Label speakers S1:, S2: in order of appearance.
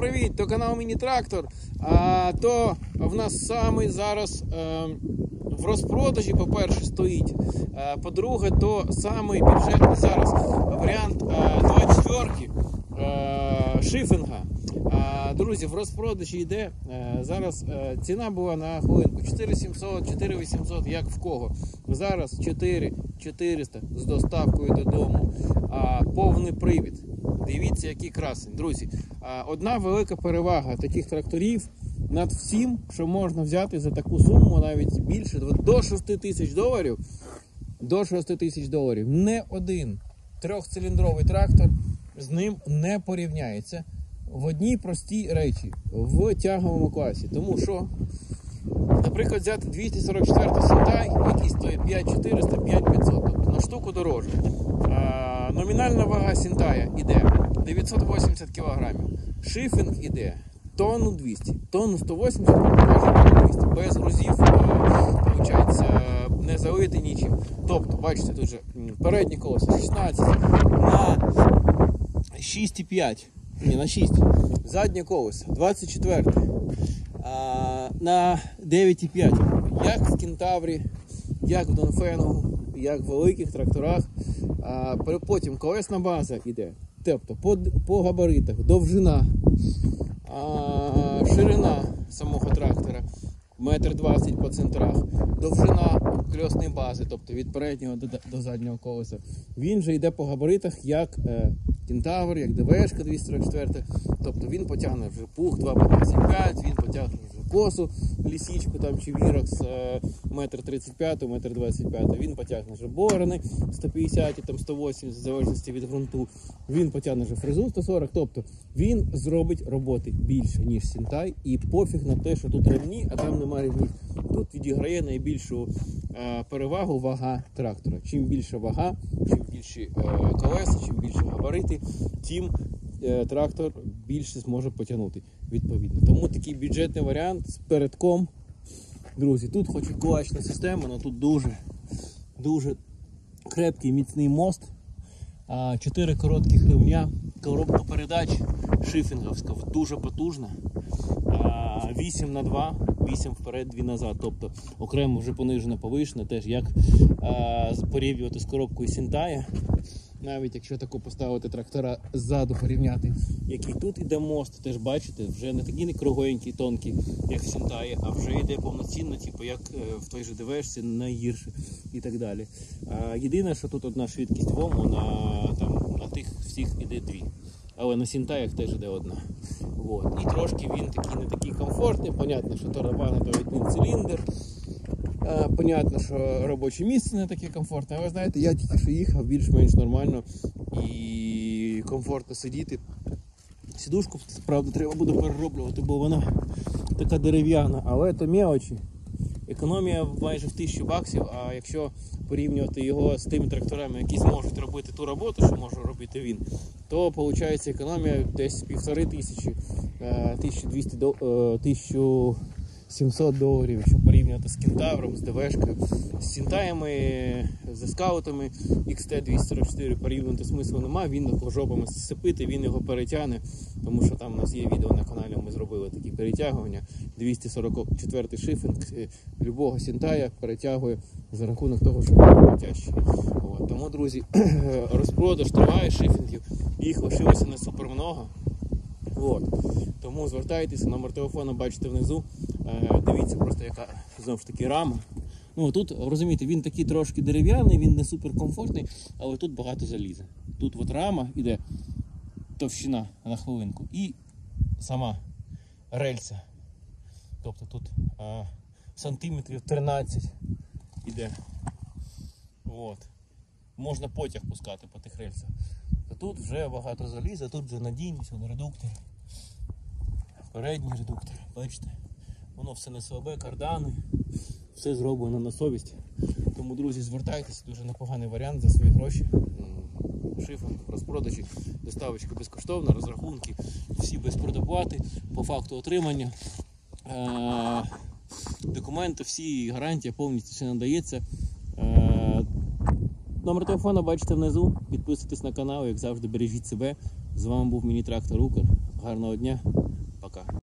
S1: привіт! То канал Міні-Трактор. То в нас самий зараз в розпродажі, по-перше, стоїть. По-друге, то самий бюджетний зараз варіант 24-ки шифінга. Друзі, в розпродажі йде. Зараз ціна була на хвилинку 4700, 4800, як в кого. Зараз 4400 з доставкою додому. Повний привід. Дивіться, який красень. Друзі, одна велика перевага таких тракторів над всім, що можна взяти за таку суму, навіть більше, до 6 тисяч доларів. До 6 тисяч доларів. Не один трьохциліндровий трактор з ним не порівняється в одній простій речі, в тяговому класі. Тому що, наприклад, взяти 244 Сентай, який стоїть 5400, 5500, тобто на штуку дорожче. Номінальна вага Сентая іде 980 кг, шифінг іде тонну 200, тонну 180, тонну 200, без грузів, виходить, не залити нічим. Тобто, бачите, тут же передні колеса 16 на 6,5, ні, на 6, заднє колесо 24 на 9,5, як в Кентаврі, як в Донфену, як в великих тракторах. Потім колесна база йде, тобто по габаритах довжина, ширина самого трактора 1,20 м по центрах, довжина колесної бази, тобто від переднього до заднього колеса. Він же йде по габаритах як Кентавр, як ДВшка 244, тобто він потягне вже пух 2,25, він потягне вже косу, лісічку там чи вірокс 1,35 м, 1,25 м, він потягне вже борони 150, там 180, в залежності від ґрунту, він потягне вже фрезу 140, тобто він зробить роботи більше, ніж Сентай, і пофіг на те, що тут ремні, а там немає ремнів. Тут відіграє найбільшу перевагу вага трактора. Чим більша вага, чим більші колеса, чим більші габарити, тим трактор більше зможе потягнути, відповідно. Тому такий бюджетний варіант з передком. Друзі, тут хоч і кулачна система, але тут дуже крепкий, міцний мост, 4 коротких ремня, коробка передач шифінговська, дуже потужна, 8х2, 8 вперед, 2 назад, тобто окремо вже понижена, повишена, теж як порівнювати з коробкою Сентая. Навіть якщо таку поставити трактора ззаду, порівняти, який тут іде мост, теж бачите, вже не такий кругленький, тонкий, як в Сентаї, а вже йде повноцінно, типу як в той же ДВшці, найгірше і так далі. Єдине, що тут одна швидкість ВОМу, на тих всіх іде 2. Але на Сентаях теж іде одна. От. І трошки він такий не такий комфортний, понятно, що тарабани то один циліндр. Понятно, що робоче місце не таке комфортне, але знаєте, я тільки що їхав більш-менш нормально і комфортно сидіти. Сідушку, правда, треба буде перероблювати, бо вона така дерев'яна, але це мелочі. Економія майже в 1000 баксів, а якщо порівнювати його з тими тракторами, які зможуть робити ту роботу, що може робити він, то виходить економія десь 1500, 1200, 1700 доларів, якщо порівнювати з Кентавром, з ДВшкою, з Сентаями, з скаутами XT244 порівнювати смислу немає, він його жопами сцепити, він його перетягне, тому що там у нас є відео на каналі, ми зробили такі перетягування, 244 шифінг любого Сентая перетягує за рахунок того, що він тяжчий. Тому, друзі, розпродаж триває шифінгів, їх лишилося не супер много. Тому звертайтеся, номер телефону бачите внизу. Дивіться просто яка знову ж таки рама. Тут, розумієте, він такий трошки дерев'яний, він не суперкомфортний, але тут багато заліза. Тут от рама іде, товщина на хвилинку, і сама рельса. Тобто тут сантиметрів 13 іде. Можна потяг пускати по тих рельсах. Тут вже багато заліза, тут вже надійність, редуктор. Передній редуктор, бачите, воно все не слабе, кардани, все зроблено на совість. Тому, друзі, звертайтеся, дуже непоганий варіант за свої гроші. Шифінг, розпродажі, доставочка безкоштовна, розрахунки, всі без предоплати, по факту отримання. Документи, всі, гарантія, повністю все надається. Номер телефону бачите внизу, підписуйтесь на канал, як завжди бережіть себе. З вами був Міні-Трактор Укр. Гарного дня! Пока.